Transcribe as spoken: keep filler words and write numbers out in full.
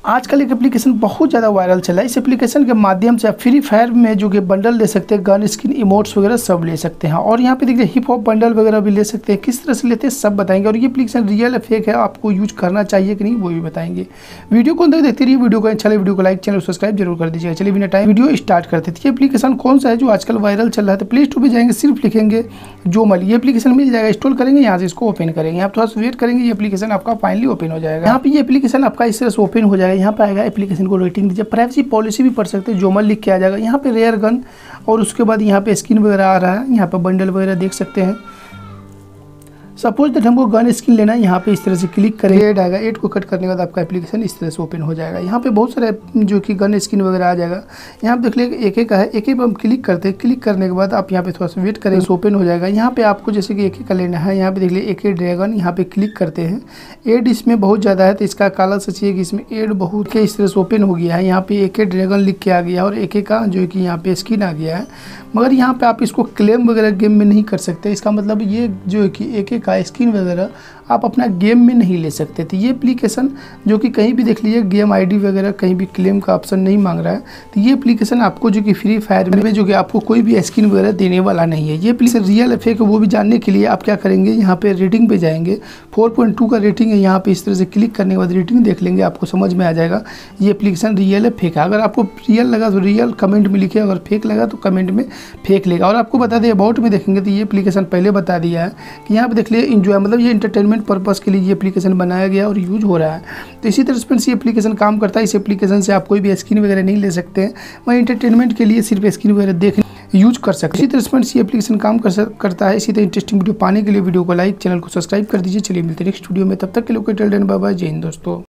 आजकल एक एप्लीकेशन बहुत ज़्यादा वायरल चला है। इस एप्लीकेशन के माध्यम से आप फ्री फायर में जो कि बंडल ले सकते हैं, गन स्किन इमोट्स वगैरह सब ले सकते हैं। और यहाँ पे देखिए हिप हॉप बंडल वगैरह भी ले सकते हैं। किस तरह से लेते हैं सब बताएंगे। और ये एप्लीकेशन रियल है फेक है, आपको यूज करना चाहिए कि नहीं वो भी बताएंगे। वीडियो को अंदर देखते रहिए। वीडियो को अच्छा लगे वीडियो को लाइक चैनल सब्सक्राइब जरूर कर दीजिएगा। चलिए बिना टाइम वीडियो स्टार्ट करते थे। ये एप्लीकेशन कौन सा है जो आजकल वायरल चल रहा है? तो प्ले स्टोर पर जाएंगे, सिर्फ लिखेंगे जोमल, ये एप्लीकेशन मिल जाएगा। इंस्टॉल करेंगे, यहाँ से इसको ओपन करेंगे। आप थोड़ा सा वेट करेंगे, ये एप्लीकेशन आपका फाइनली ओपन हो जाएगा। यहाँ पे ये एप्लीकेशन आपका इस तरह से ओपन हो जाएगा। यहाँ पे आएगा एप्लीकेशन को रेटिंग दीजिए, प्राइवेसी पॉलिसी भी पढ़ सकते हैं, जोमल लिख के आ जाएगा। यहाँ पे रेयर गन और उसके बाद यहाँ पे स्किन वगैरह आ रहा है। यहाँ पे बंडल वगैरह देख सकते हैं। सपोज दैट हमको गन स्किन लेना है, यहाँ पे इस तरह से क्लिक करें, एड आएगा। एड को कट करने के बाद आपका एप्लीकेशन इस तरह से ओपन हो जाएगा। यहाँ पे बहुत सारे जो कि गन स्किन वगैरह आ जाएगा। यहाँ पे देख लीजिए एक एक का है, एक एक हम क्लिक करते हैं। क्लिक करने के बाद आप यहाँ पे थोड़ा सा वेट करें, ओपन हो जाएगा। यहाँ पे आपको जैसे कि एक एक का लेना है, यहाँ पे देख लीजिए एक एक ड्रैगन, यहाँ पे क्लिक करते हैं। एड इसमें बहुत ज़्यादा है तो इसका काला से चाहिए कि इसमें एड बहुत के इस तरह से ओपन हो गया है। यहाँ पे एक एक ड्रैगन लिख के आ गया और एक एक का जो कि यहाँ पे स्किन आ गया है। मगर यहाँ पे आप इसको क्लेम वगैरह गेम में नहीं कर सकते। इसका मतलब ये जो है कि एक एक का स्किन वगैरह आप अपना गेम में नहीं ले सकते। तो ये एप्लीकेशन जो कि कहीं भी देख लीजिए गेम आईडी वगैरह कहीं भी क्लेम का ऑप्शन नहीं मांग रहा है। तो ये एप्लीकेशन आपको जो कि फ्री फायर में जो कि आपको कोई भी स्किन वगैरह देने वाला नहीं है। ये एप्लीकेशन रियल है फेक है वो भी जानने के लिए आप क्या करेंगे, यहाँ पे रेटिंग पे जाएंगे। फोर पॉइंट टू का रेटिंग है, यहाँ पे इस तरह से क्लिक करने के बाद रेटिंग देख लेंगे, आपको समझ में आ जाएगा ये एप्लीकेशन रियल है फेक है। अगर आपको रियल लगा तो रियल कमेंट में लिखिए, अगर फेक लगा तो कमेंट में फेक लेगा। और आपको बता दें अबाउट में देखेंगे तो ये एप्लीकेशन पहले बता दिया है कि यहाँ पे देख लीजिए इंजॉय, मतलब ये इंटरटेनमेंट पर्पस के लिए ये एप्लीकेशन बनाया गया और यूज हो रहा है। तो इसी तरह से ये एप्लीकेशन काम करता है। इस एप्लीकेशन से आप कोई भी स्किन वगैरह नहीं ले सकते हैं, वहीं इंटरटेनमेंट के लिए सिर्फ स्किन वगैरह देख यूज कर सकते हैं। इसी तरह से ये एप्लीकेशन काम कर करता है। इसी तरह इंटरेस्टिंग वीडियो पाने के लिए वीडियो को लाइक चैनल को सब्सक्राइब कर दीजिए। चलिए मिलते हैं नेक्स्ट वीडियो में, तब तक के लिए बाय बाय, जय हिंद दोस्तों।